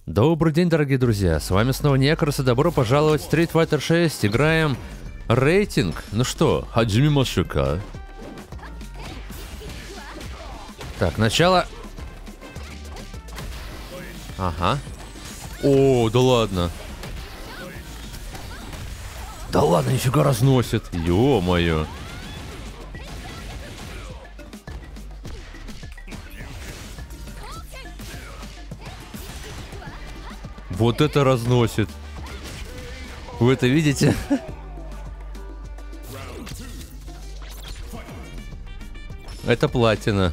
Добрый день, дорогие друзья, с вами снова Некрос, и добро пожаловать в Street Fighter 6. Играем рейтинг. Ну что, Хаджими Машука. Так, начало. Ага. О, да ладно. Да ладно, нифига разносит. Ё-моё. Вот это разносит. Вы это видите? Это платина.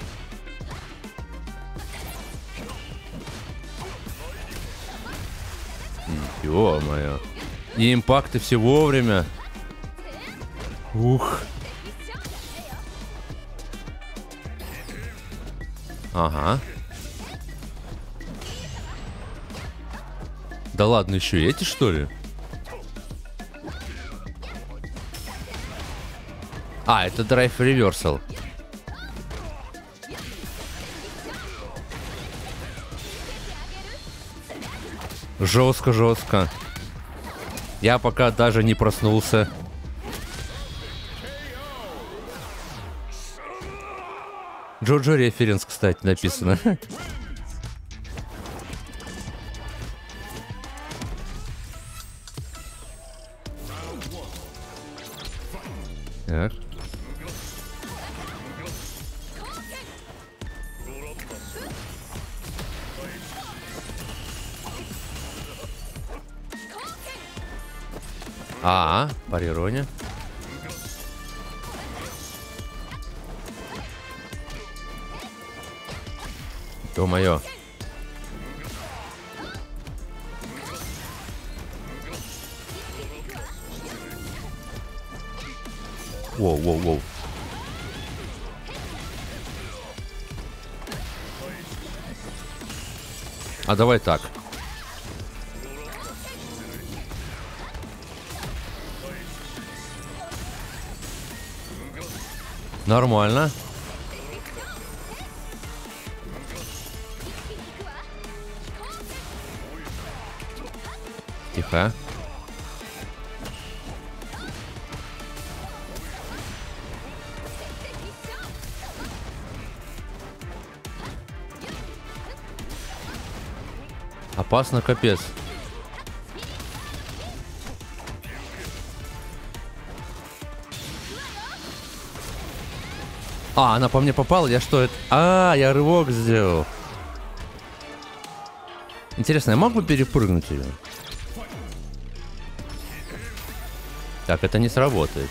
Ё-моё. И импакты все вовремя. Ух. Ага. Да ладно, еще и эти, что ли? А, это драйв реверсал. Жестко, жестко. Я пока даже не проснулся. Джоджо референс, кстати, написано. Так. Парирование. Ё-моё. Воу-воу-воу. А давай так. Нормально. Тихо. Опасно, капец. Она по мне попала? Я что это? Я рывок сделал. Интересно, я мог бы перепрыгнуть ее? Так, это не сработает.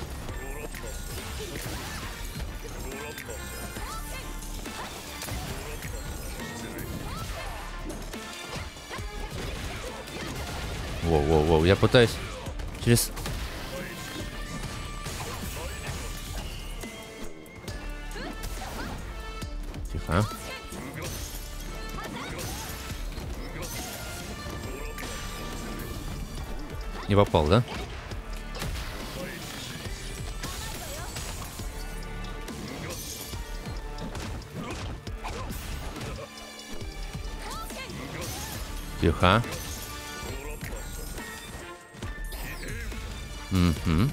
Воу-воу-воу, я пытаюсь через... Тихо. Не попал, да? Тихо. Угу.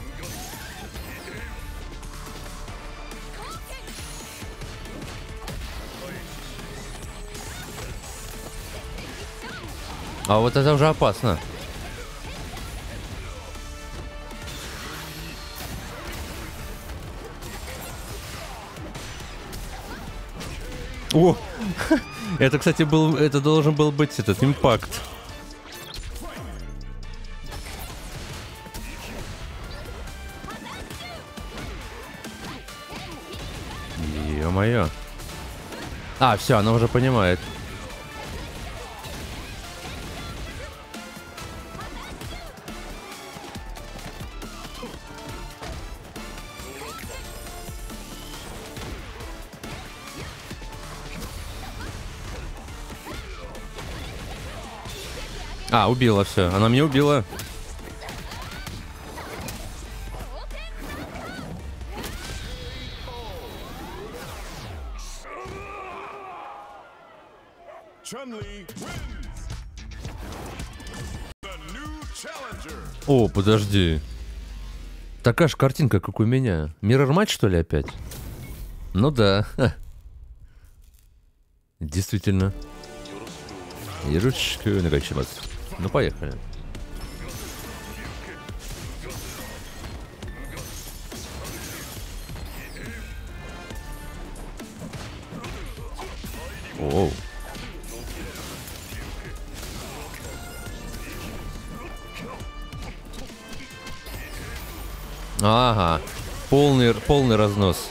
А вот это уже опасно. О! Это, кстати, это должен был быть этот импакт. Ё-моё. Все, она уже понимает. Убила все. Она меня убила. Chun-Li wins. О, подожди. Такая же картинка, как у меня. Mirror Match, что ли, опять? Ну да. Действительно. Яручку накачивать. Ну, поехали. Оу. Ага. Полный разнос.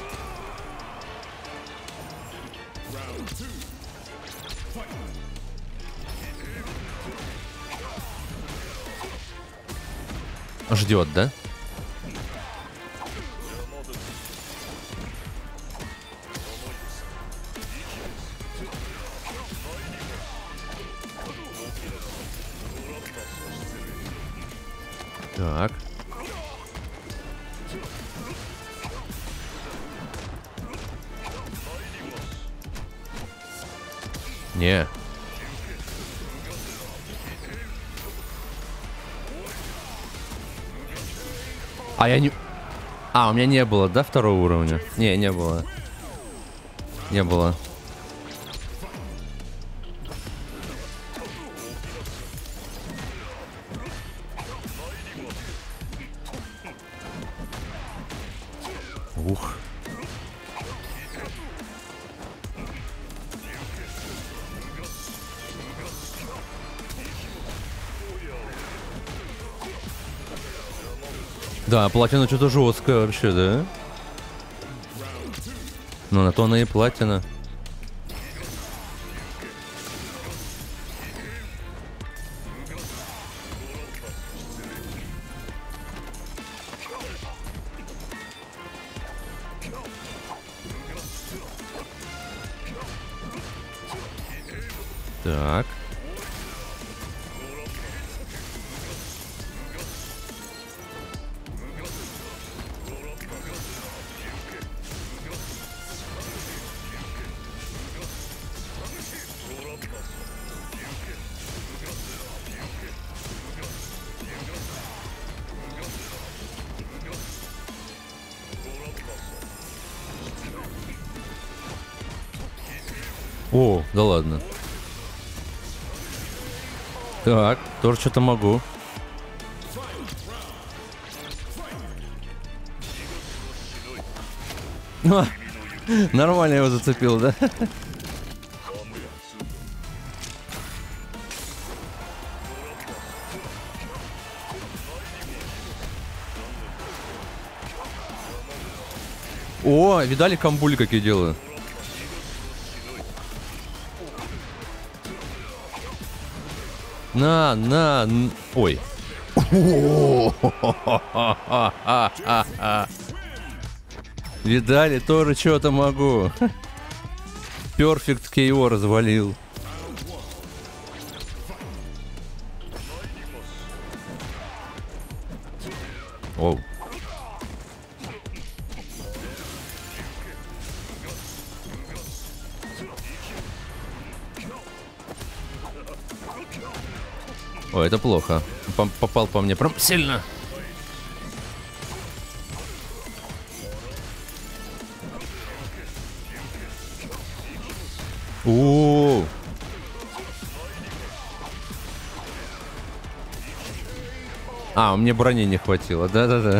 Ждет, да? Так. Не. А я не... А, у меня не было, да, второго уровня? Не было. Не было. Ух. Да, платина что-то жесткая вообще, да? Ну, на то она и платина. Так. О, да ладно. Так, тоже что-то могу. А, нормально его зацепил, да? О, видали, камбули какие делаю? Ой. Видали, тоже что-то могу. Перфект KO развалил. Оу. О, это плохо. Попал по мне прям сильно. О. А, мне брони не хватило. Да-да-да.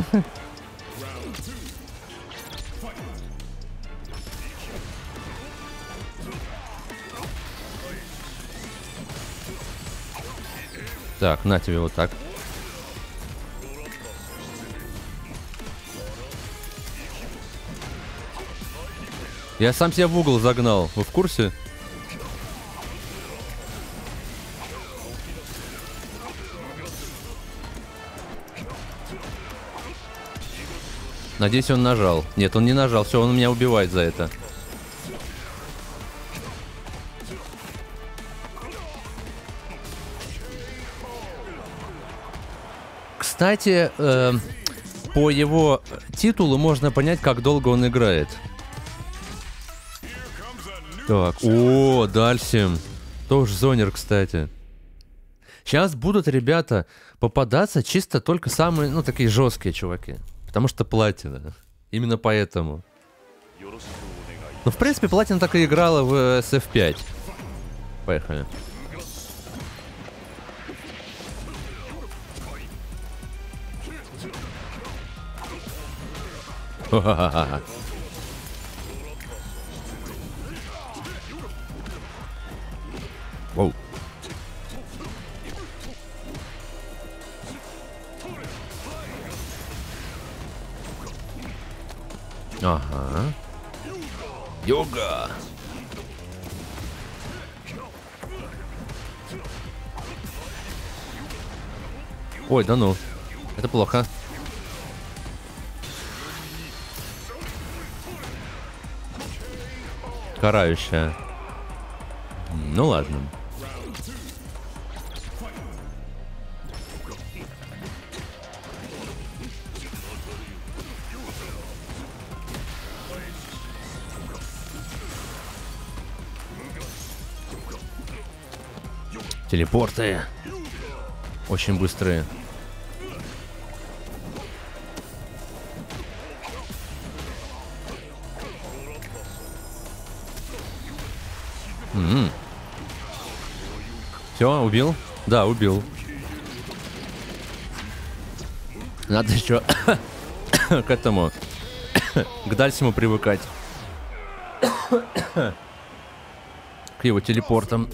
Так, на тебе вот так. Я сам себя в угол загнал. Вы в курсе? Надеюсь, он нажал. Нет, он не нажал. Все, он меня убивает за это. Кстати, по его титулу можно понять, как долго он играет. Так, о, Дальсим. Тоже зонер, кстати. Сейчас будут, ребята, попадаться чисто только самые, ну, такие жесткие чуваки. Потому что платина. Именно поэтому. Ну, в принципе, платина так и играла в SF5. Поехали. Ха-ха-ха. Воу. Ага. Йога. Ой, да ну. Это плохо. Карающая. Ну ладно. Телепорты. Очень быстрые. Все, убил? Да, убил. Надо еще к этому, к Дальсиму привыкать. К его телепортам.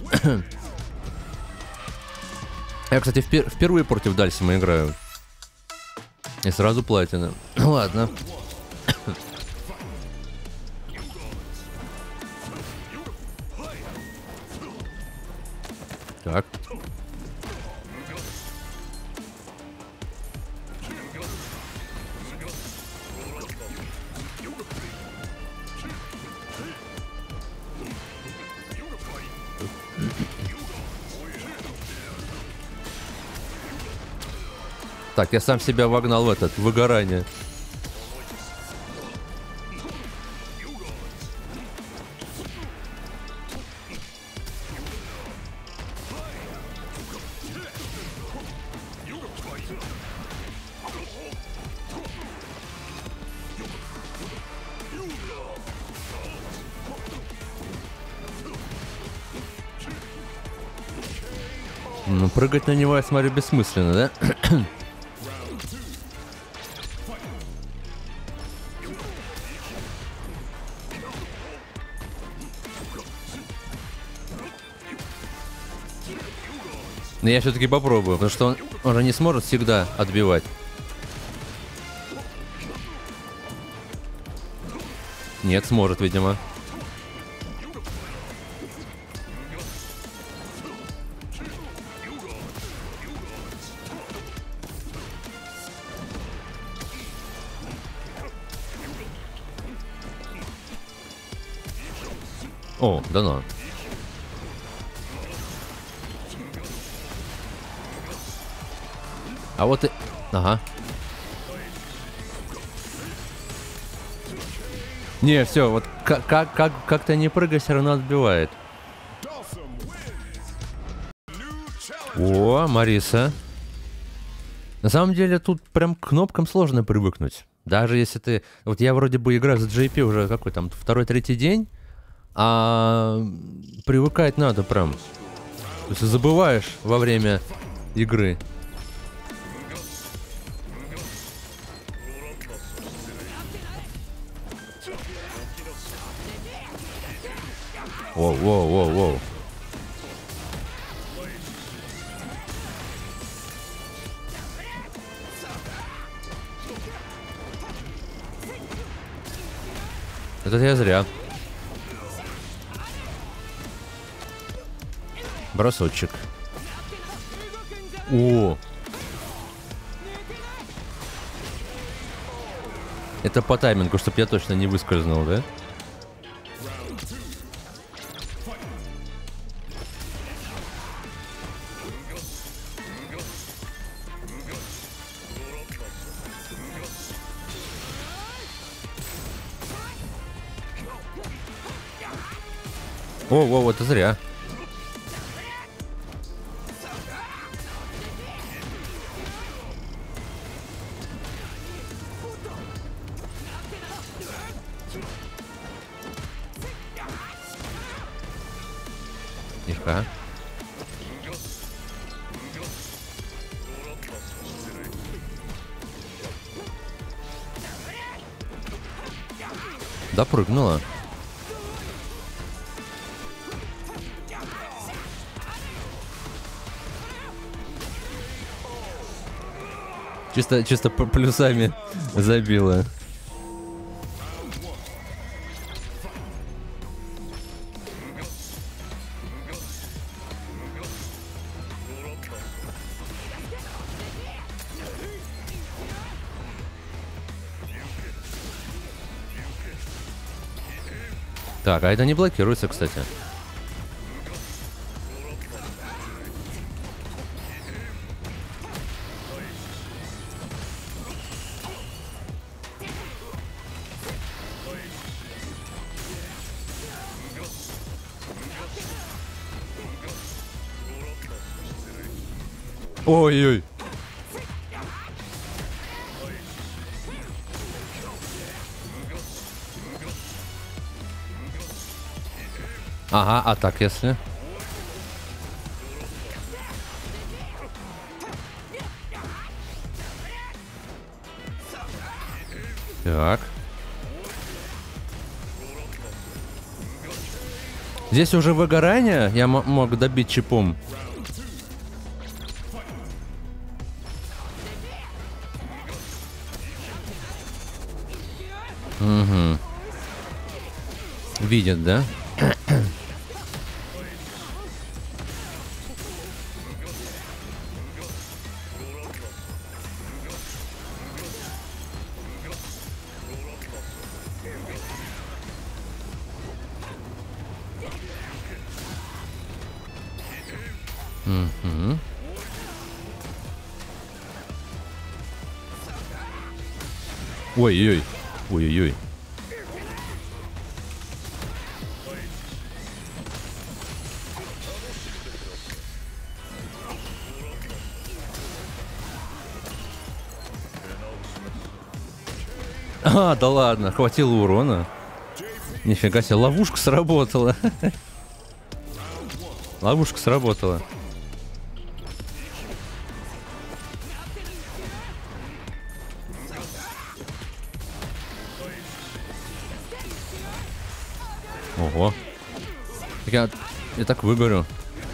Я, кстати, впервые против Дальсима играю. И сразу платина. Ладно. Так. Так, я сам себя вогнал в этот, в выгорание. Ну, прыгать на него, я смотрю, бессмысленно, да? Но я все-таки попробую, потому что он же не сможет всегда отбивать. Нет, сможет, видимо. О, да ну. А вот и... Ага. Не, все, вот как ты не прыгай, все равно отбивает. О, Мариса. На самом деле тут прям к кнопкам сложно привыкнуть. Даже если ты... Вот я вроде бы играю за JP уже какой там, второй-третий день, а привыкать надо прям. То есть забываешь во время игры. Воу. Это я зря. Бросочек. О! Это по таймингу, чтоб я точно не выскользнул, да? О, это зря. Тихо. Допрыгнула. Чисто плюсами забила. Так, а это не блокируется, кстати. Ой-ой. Ага, а так если? Так. Здесь уже выгорание. Я мог добить чипом. Угу. Видят, да? Угу. Ой-ой-ой. Ой-ой-ой. А, да ладно, хватило урона. Нифига себе, ловушка сработала. Ловушка сработала. Ого. Я так выгорю.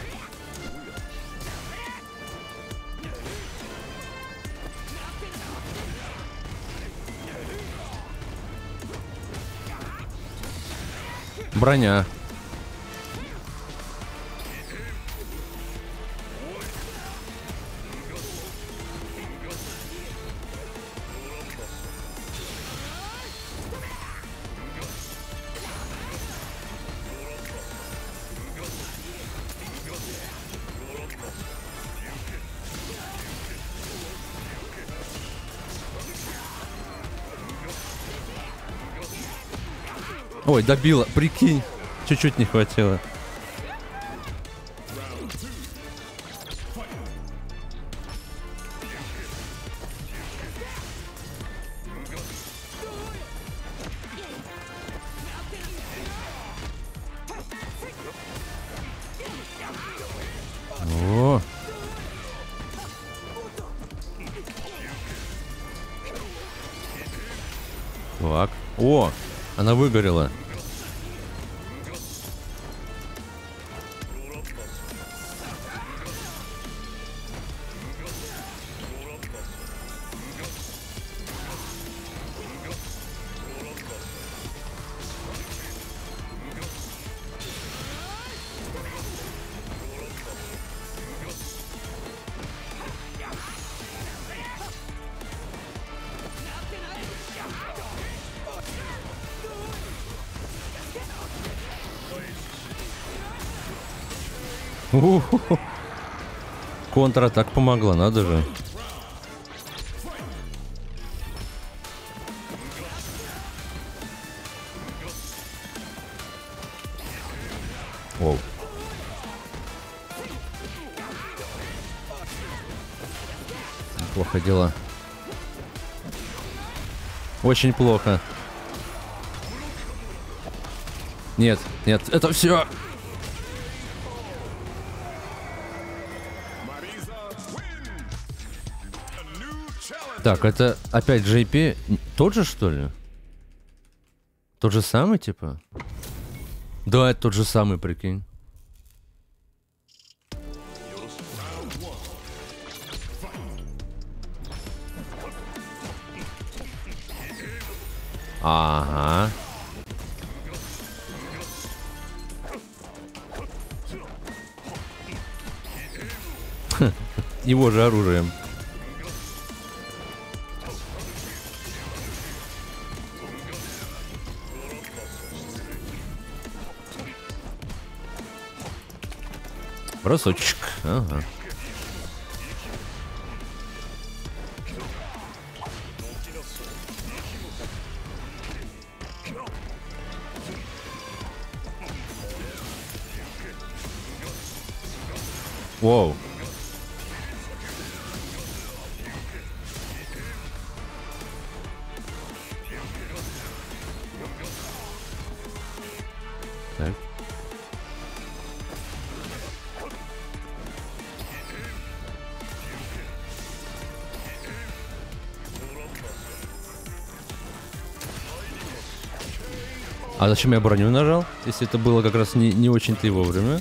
Броня. Ой, добила, прикинь. Чуть-чуть не хватило. О. Так. О, она выгорела. У-ху-ху. Контратак помогла, надо же. Оу. Плохо дела. Очень плохо. Нет, нет, это все. Так, это опять JP тот же, что ли? Тот же самый, типа? Да, это тот же самый, прикинь. Ага. Его же оружием. Бросочек. Ага. Воу. Так. А зачем я броню нажал? Если это было как раз не очень-то и вовремя.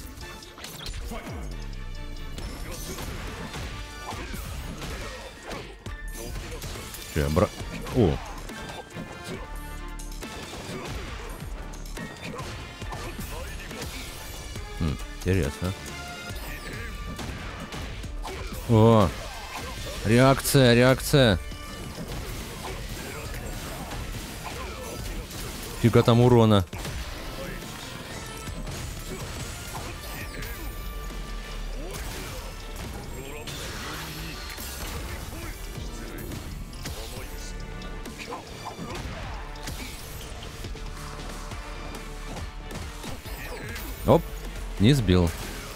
Че, я О. Интересно. О. Реакция, реакция. Фига там урона. Оп, не сбил.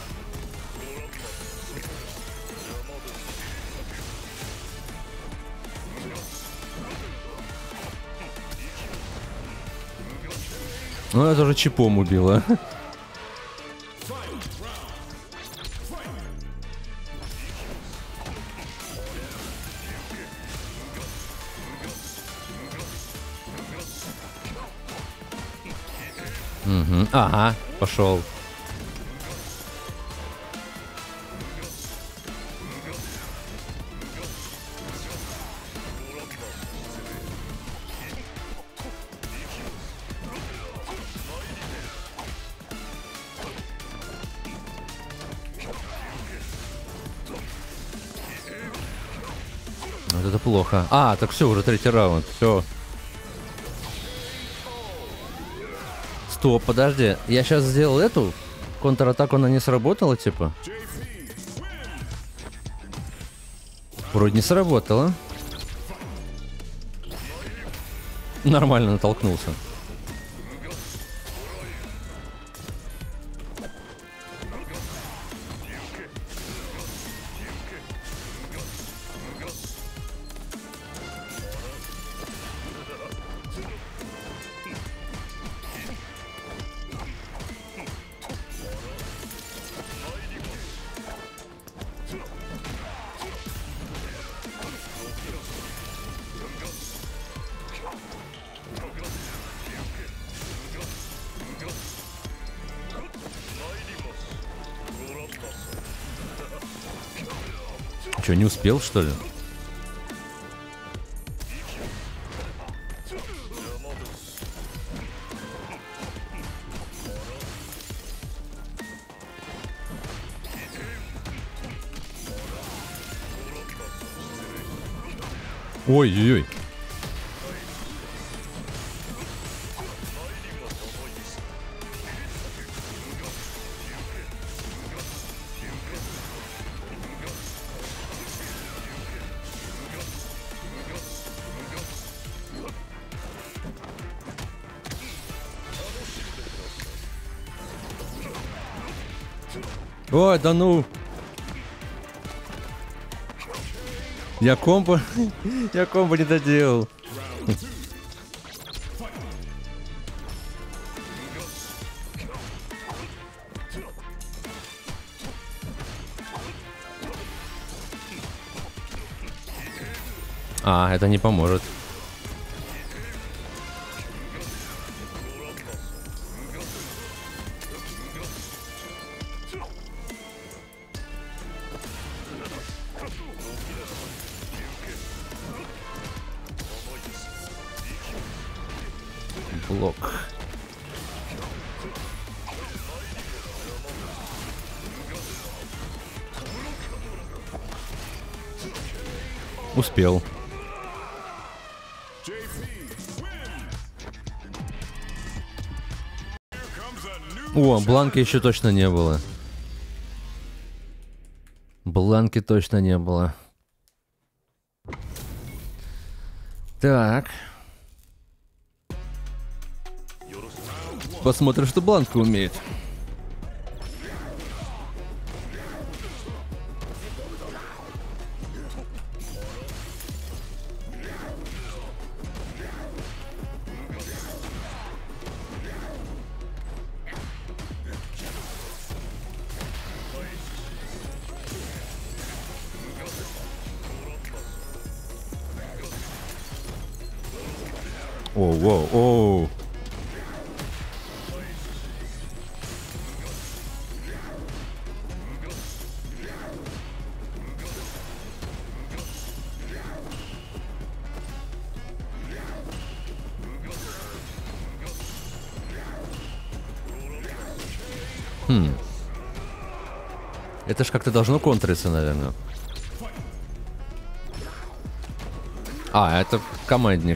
Ну, это же чипом убило. Угу. Ага, пошел. Вот это плохо. А, так все, уже третий раунд. Все. Стоп, подожди. Я сейчас сделал эту контратаку, она не сработала, типа? Вроде не сработала. Нормально натолкнулся. Че, не успел, что ли? Ой-ой-ой. Ой, да ну. Я комбо не доделал. А, это не поможет. Блок. Успел. О, бланки еще точно не было. Бланки точно не было. Так. Посмотрим, что Бланка умеет. Оу, оу, оу. Это ж как-то должно контриться, наверное. А, это командник.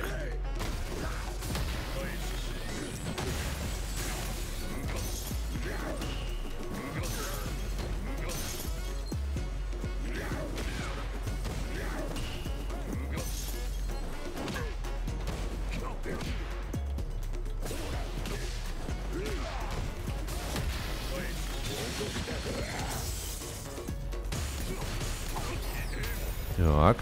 Так.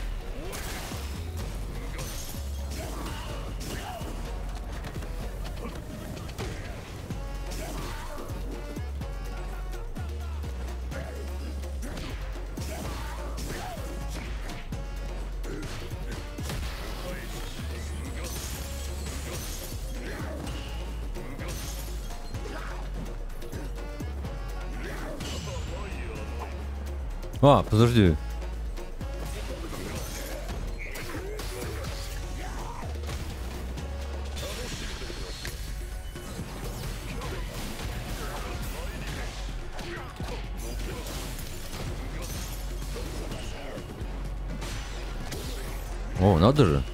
А, подожди. О, надо же.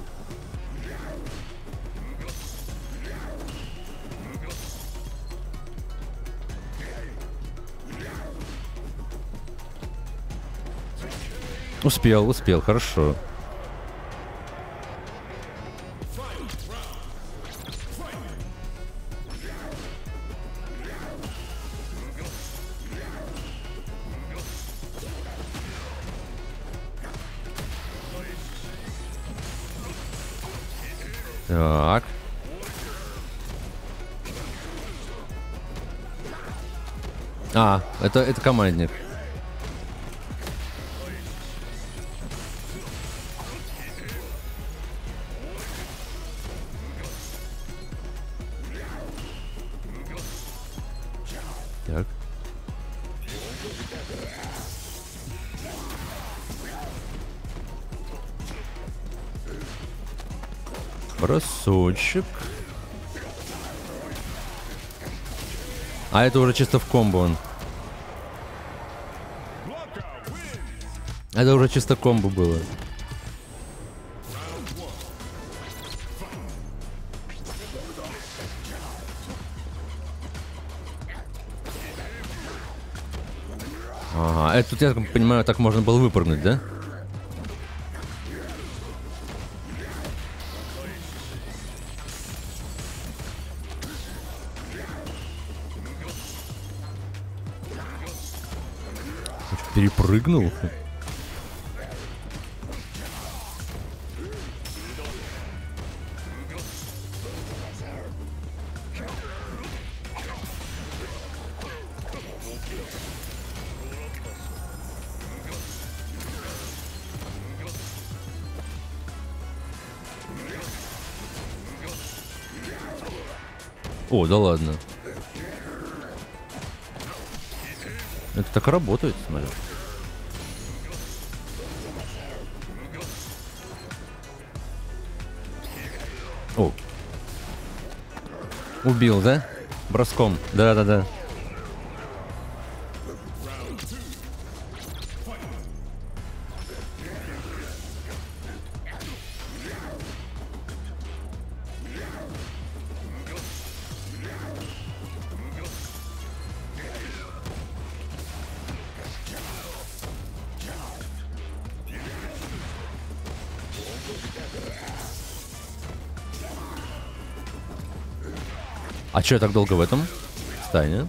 Успел, успел, хорошо. Так. А, это командник. Так. Бросочек. А это уже чисто в комбо он. Это уже чисто комбо было. Ага, это тут, я понимаю, так можно было выпрыгнуть, да? Перепрыгнул? О, да ладно. Это так работает, смотрю. О. Убил, да? Броском. Да-да-да. А чё я так долго в этом стане?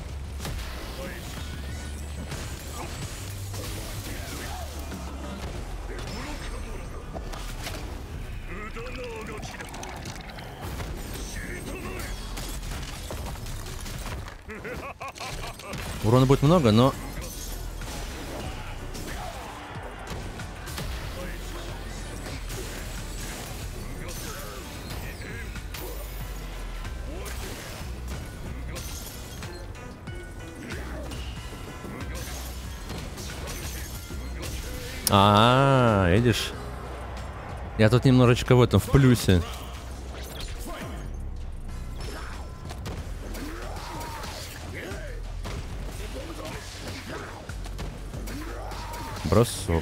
Урона будет много, но... Видишь? Я тут немножечко в этом, в плюсе. Бросок.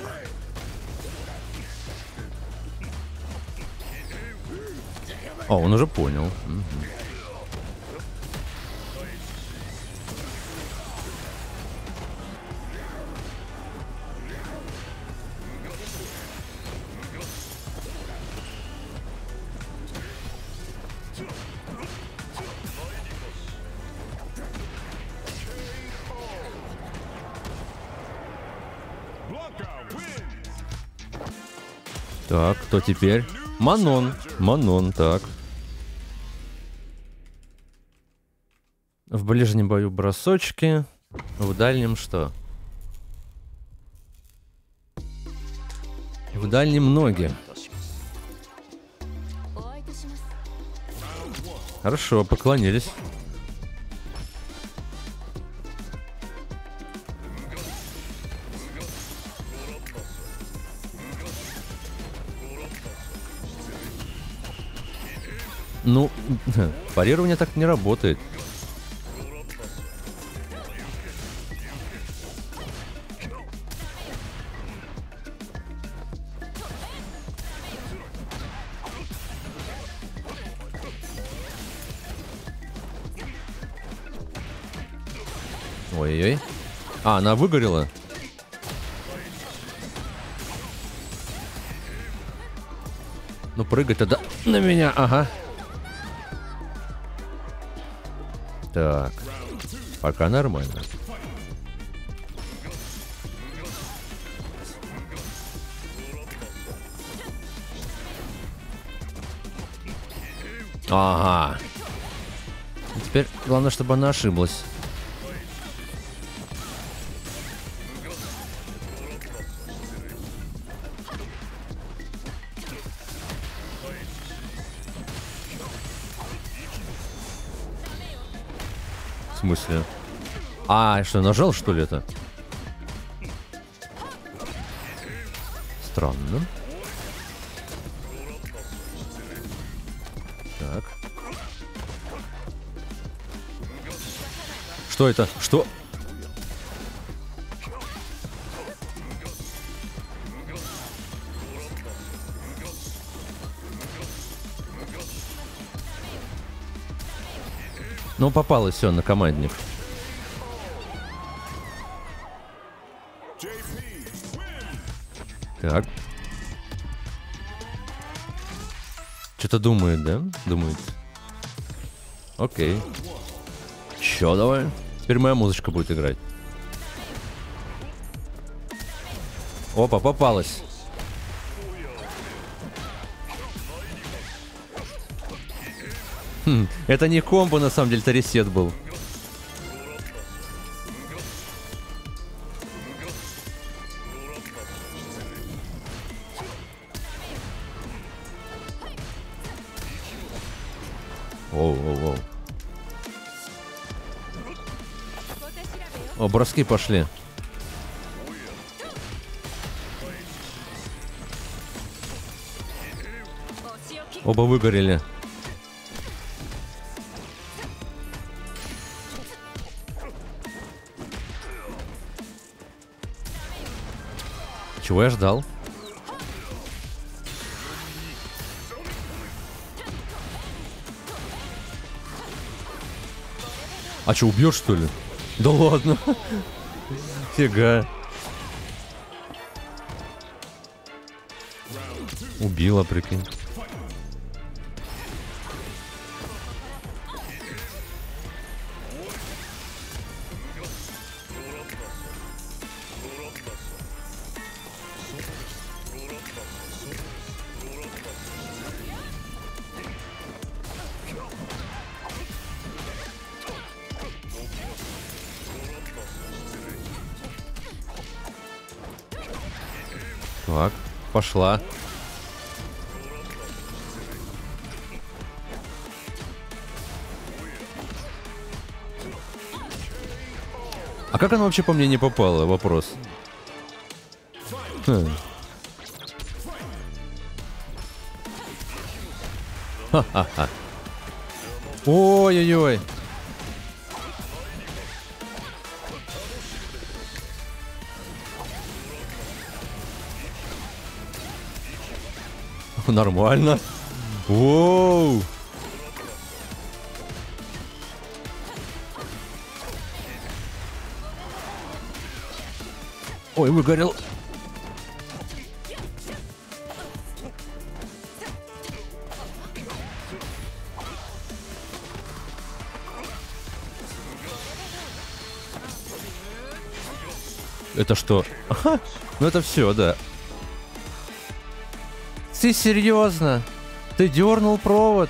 О, он уже понял. Так, кто теперь? Манон. Манон, так. В ближнем бою бросочки. В дальнем что? В дальнем ноги. Хорошо, поклонились. Ну, парирование так не работает. Ой-ой-ой. А, она выгорела. Ну, прыгай тогда на меня, ага. Так, пока нормально. Ага. Теперь главное, чтобы она ошиблась. В смысле? А, что, нажал, что ли, это? Странно. Так. Что это? Что? Ну, попалось все на командник. Так. Что-то думает, да? Думает. Окей. Чё, давай? Теперь моя музычка будет играть. Опа, попалась. Это не комбо, на самом деле, это ресет был. Оу. О, броски пошли. Оба выгорели. Чего я ждал? А что, убьешь, что ли? Да ладно. Фига. Убила, прикинь. Так, пошла. А как она вообще по мне не попала? Вопрос. Ха-ха-ха. Ой-ой-ой. Нормально. Воу. Ой, выгорел. Это что? Ага. Ну это все, да. Ты серьезно? Ты дернул провод?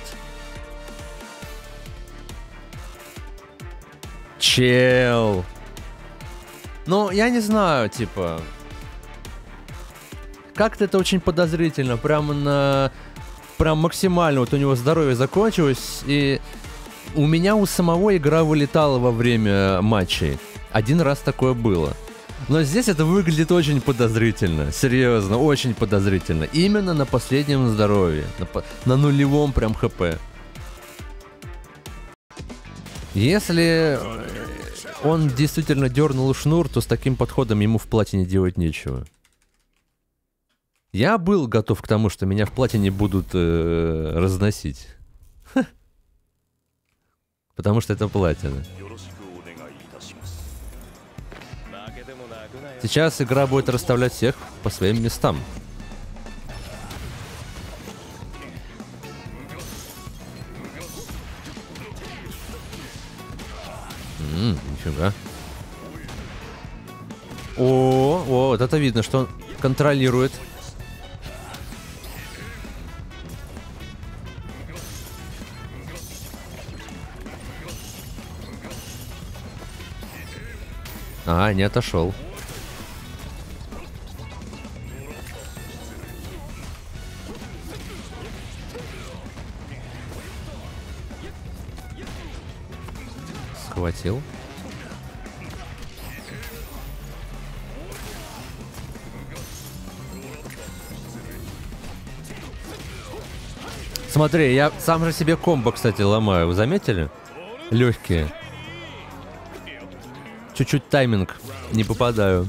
Чел. Ну, я не знаю, типа... Как-то это очень подозрительно. Прям максимально вот у него здоровье закончилось. И у меня у самого игра вылетала во время матчей. Один раз такое было. Но здесь это выглядит очень подозрительно. Серьезно, очень подозрительно. Именно на последнем здоровье. На нулевом прям хп. Если он действительно дернул шнур, то с таким подходом ему в платине делать нечего. Я был готов к тому, что меня в платине будут разносить. Потому что это платина. Сейчас игра будет расставлять всех по своим местам. Нифига. О, вот это видно, что он контролирует. А, не отошел. Схватил. Смотри, я сам же себе комбо, кстати, ломаю. Вы заметили? Легкие. Чуть-чуть тайминг. Не попадаю.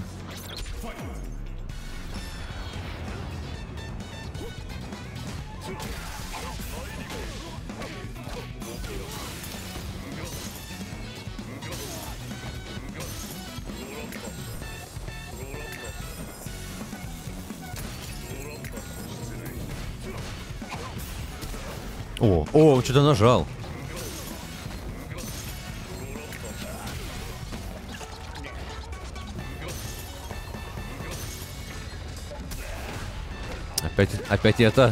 О, что-то нажал. Опять это.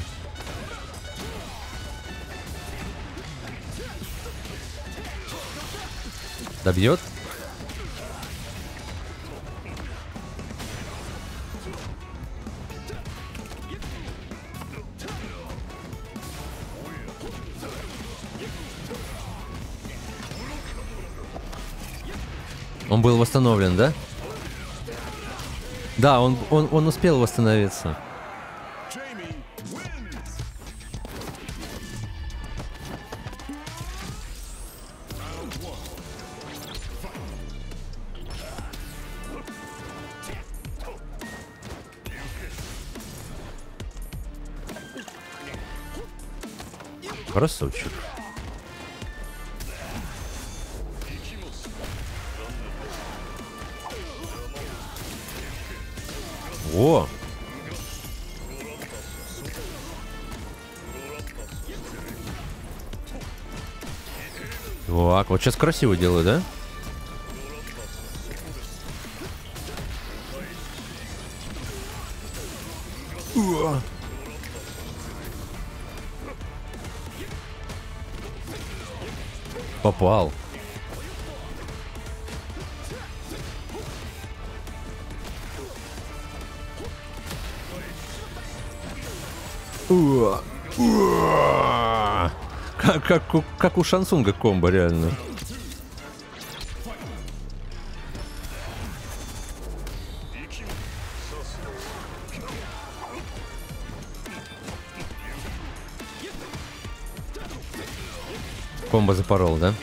Добьет? Он был восстановлен, да? Да, он успел восстановиться. Красавчик. О! Так, вот сейчас красиво делаю, да? Попал. Как у Шансунга комбо, реально. Комбо запорол, да?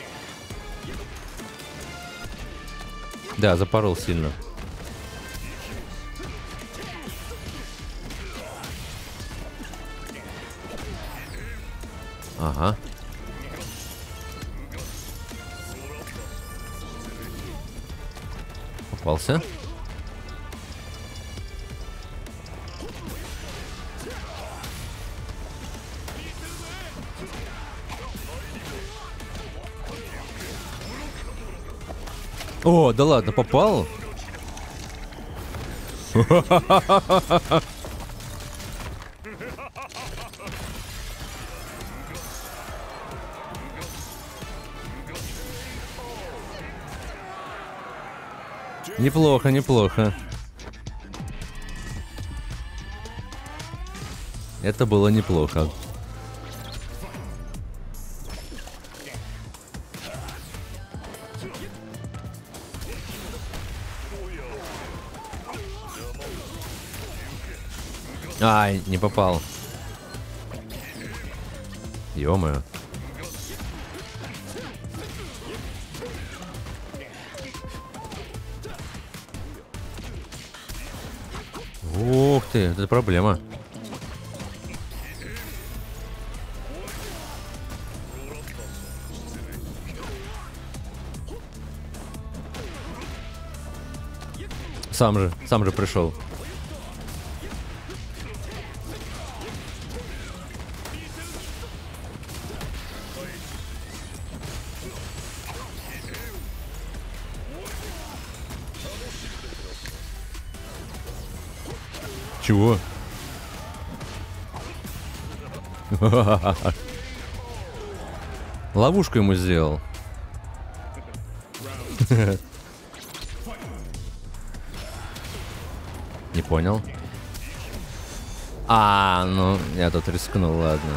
Да, запорол сильно. Ага. Попался. О, да ладно, попал? Неплохо, неплохо. Это было неплохо. Ай, не попал. Ё-моё. Ух ты, это проблема. Сам же пришел. Чего? Ловушку ему сделал. Не понял. А, ну, я тут рискнул, ладно.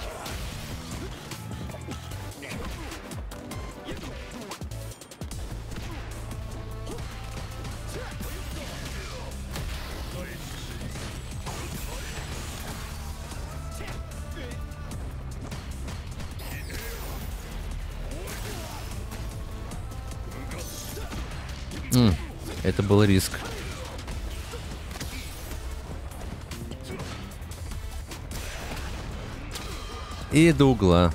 Это был риск. И до угла.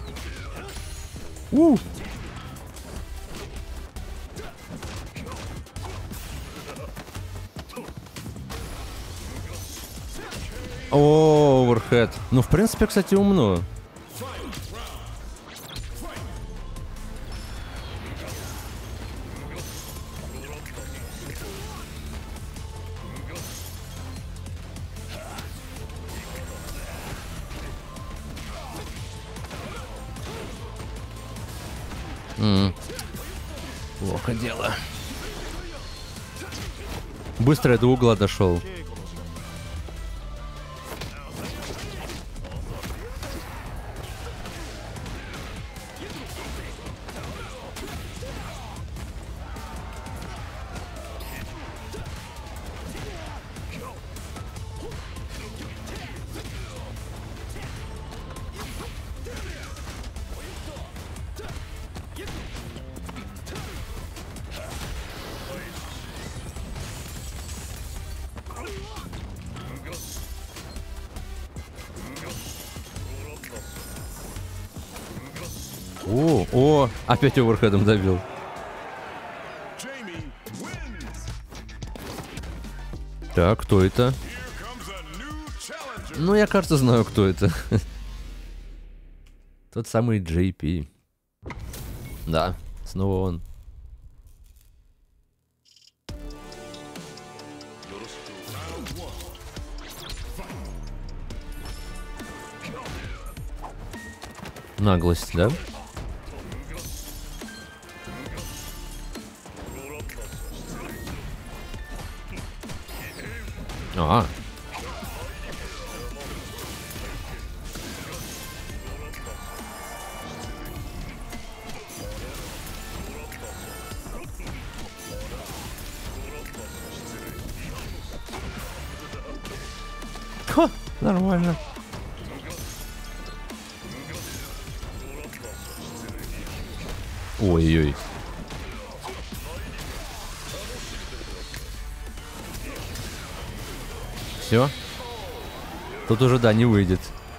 О, оверхед. Ну, в принципе, кстати, умно. Плохо дело. Быстро я до угла дошел. О, опять оверхедом добил. Так, кто это? Ну, я, кажется, знаю, кто это. Тот самый JP. Да, снова он. Наглость, да? А. Ха, нормально. Ой-ой. Все. Тут уже, да, не выйдет.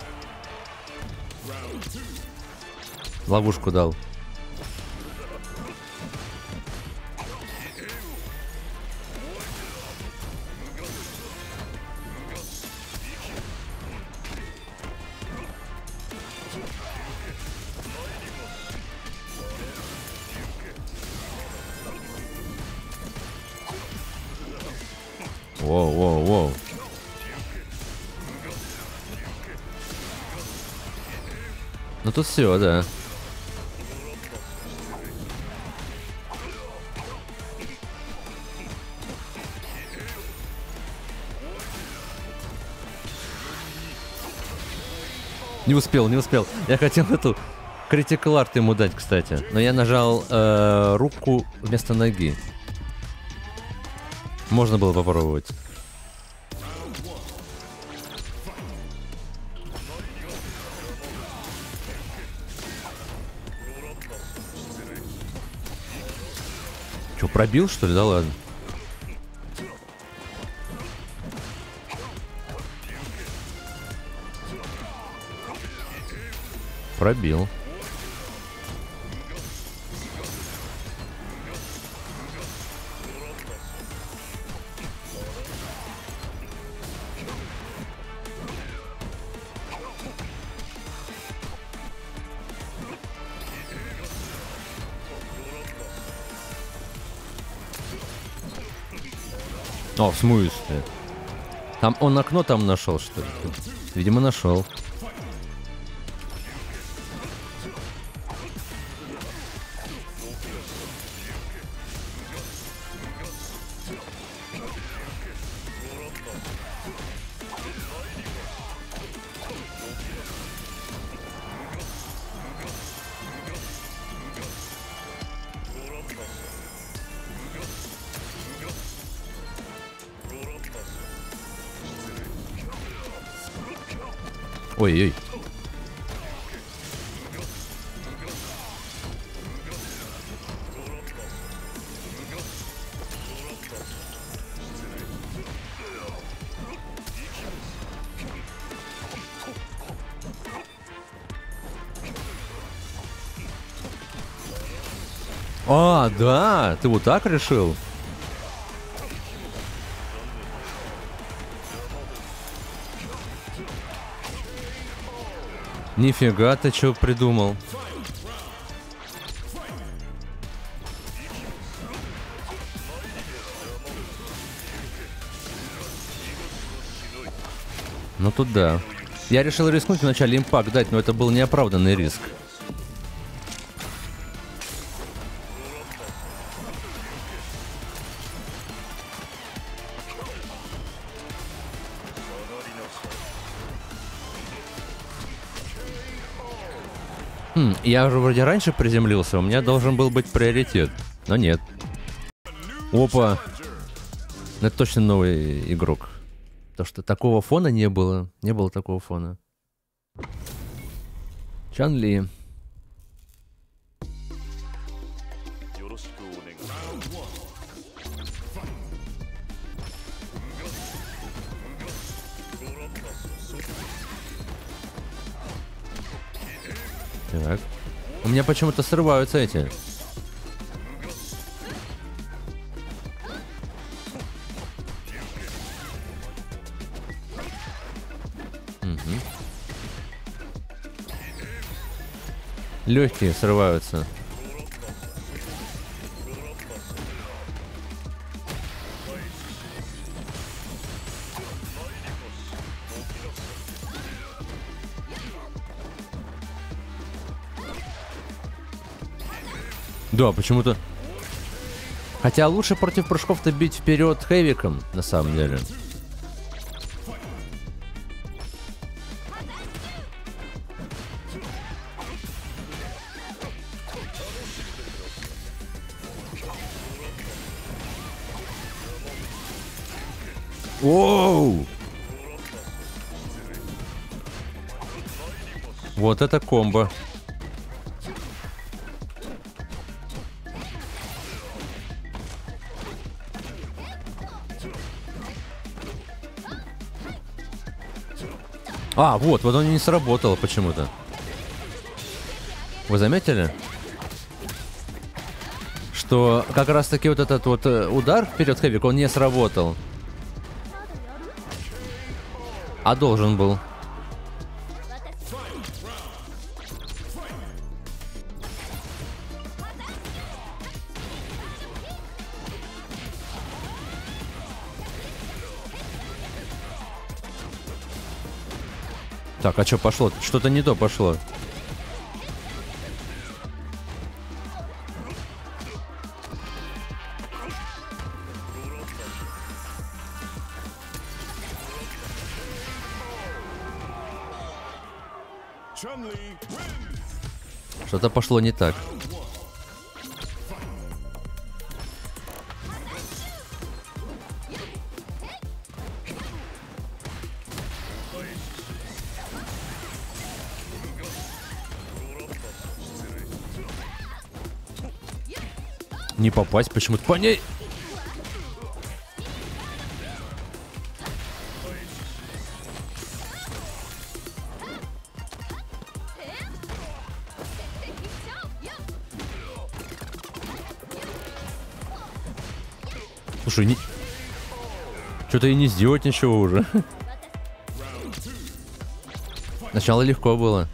Ловушку дал. Воу. Ну тут все, да. Не успел. Я хотел эту Critical Art ему дать, кстати. Но я нажал руку вместо ноги. Можно было попробовать. Че, пробил, что ли? Да ладно. Пробил. О, в смысле? Там он окно там нашел, что ли? Видимо, нашел. Ой-ой. А, да, ты вот так решил? Нифига, ты что придумал? Ну тут да. Я решил рискнуть вначале импакт дать, но это был неоправданный риск. Я уже вроде раньше приземлился, у меня должен был быть приоритет, но нет. Опа! Это точно новый игрок. То, что такого фона не было. Не было такого фона. Чан Ли. Так. У меня почему-то срываются эти. Легкие срываются. Да, почему-то. Хотя лучше против прыжков-то бить вперед хэвиком, на самом деле. Оу! Вот это комбо. А, вот он не сработал почему-то. Вы заметили? Что как раз таки вот этот вот удар вперед хэвик, он не сработал. А должен был. Так, а что пошло? Что-то не то пошло. Что-то пошло не так. Не попасть почему-то по ней. Слушай, не... что-то и не сделать ничего уже. Сначала легко было.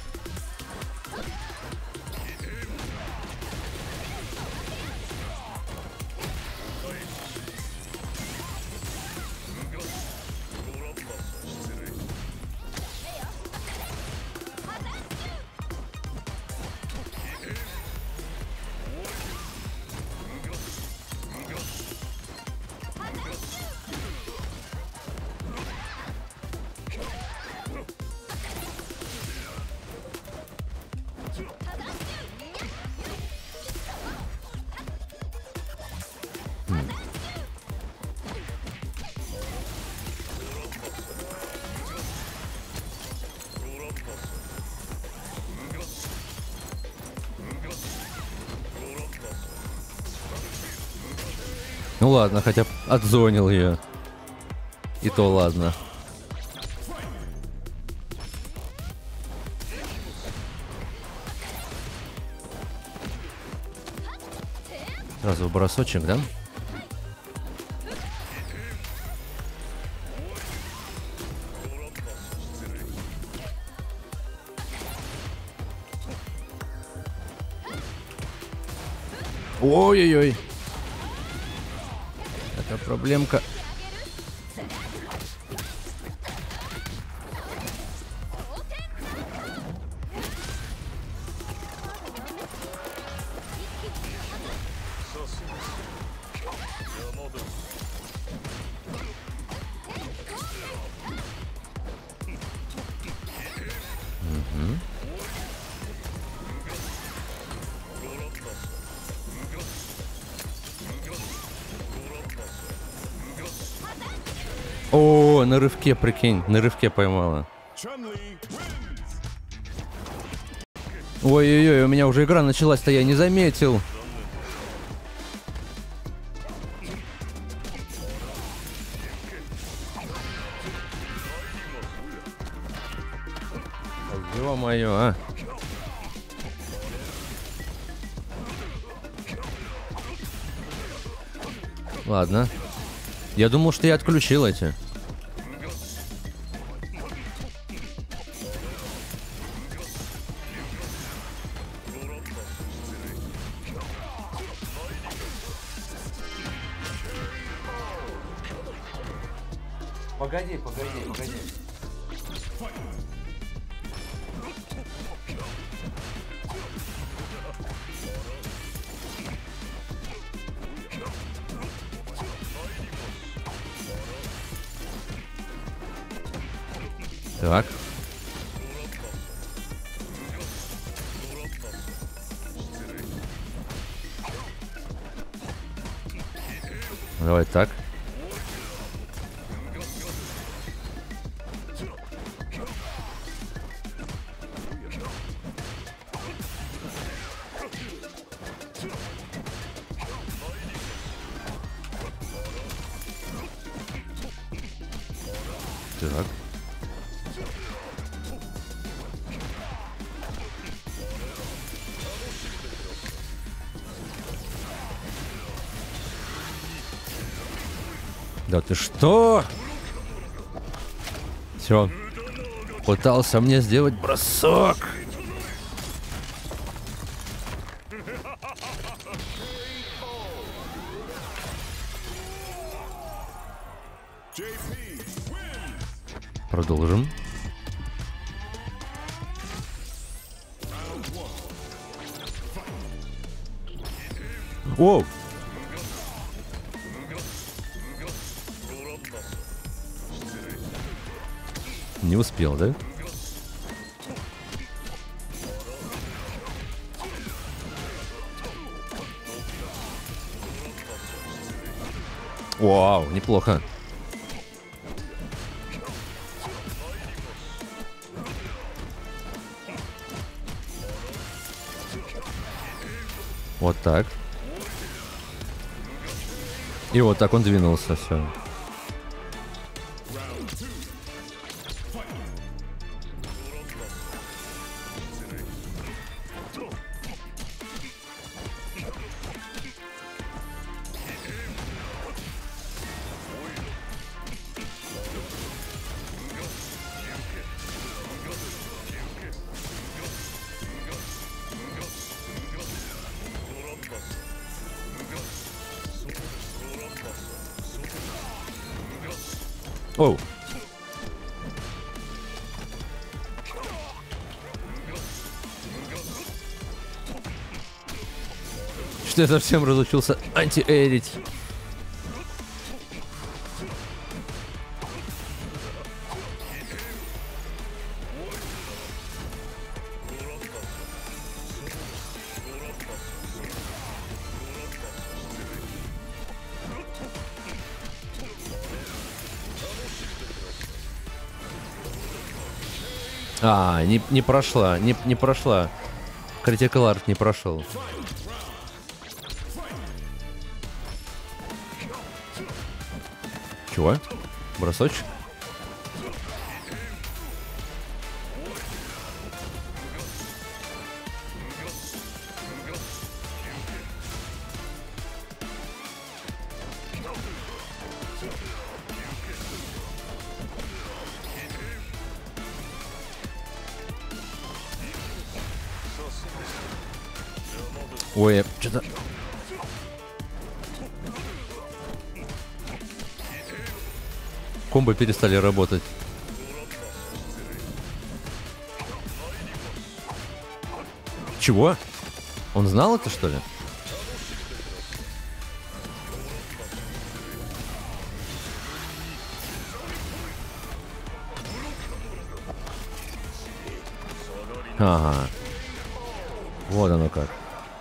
Ну ладно, хотя бы отзонил ее. И то ладно. Сразу бросочек, да? Ой-ой-ой. Это проблемка. О, на рывке, прикинь, на рывке поймала. Ой-ой-ой, у меня уже игра началась-то, я не заметил. Ё-моё, а. Ладно. Я думал, что я отключил эти. Погоди. Так. Давай так. Так. Да ты что? Все. Пытался мне сделать бросок. Продолжим. Оу! Не успел, да? Вау, неплохо. Вот так. И вот так он двинулся, все. Оу. Что я совсем разучился антиэрить. А, не прошла, не прошла. Critical Art не прошел. Чего? Бросочек? Ой, что-то... Комбо перестали работать. Чего? Он знал это, что ли? Ага. Вот оно как.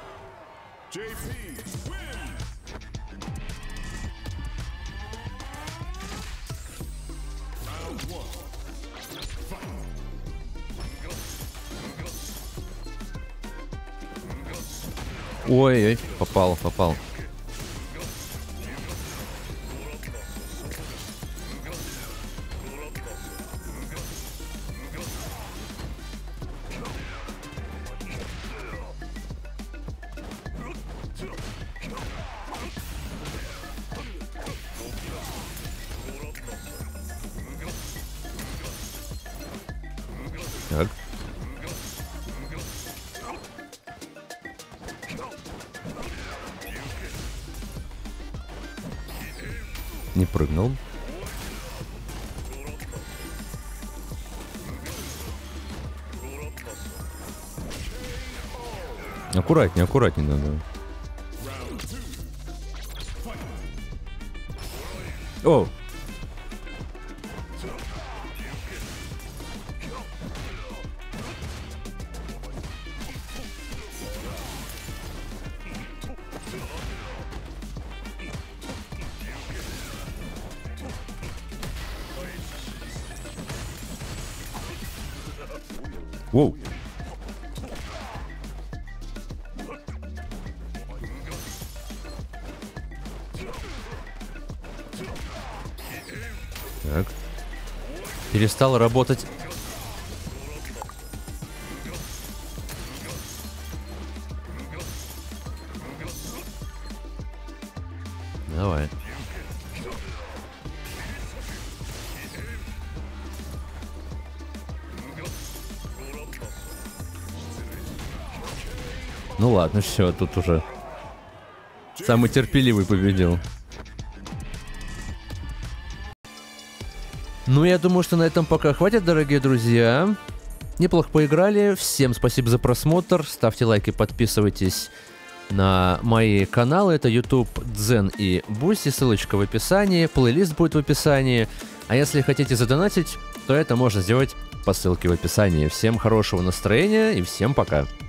Ой-ой, попал. Так. Не прыгнул. Аккуратнее, аккуратнее надо. О! Воу! Так. Перестал работать. Давай. Ну ладно, все, тут уже самый терпеливый победил. Ну, я думаю, что на этом пока хватит, дорогие друзья. Неплохо поиграли. Всем спасибо за просмотр. Ставьте лайки, подписывайтесь на мои каналы. Это YouTube, Дзен и Boosty. Ссылочка в описании. Плейлист будет в описании. А если хотите задонатить, то это можно сделать по ссылке в описании. Всем хорошего настроения и всем пока.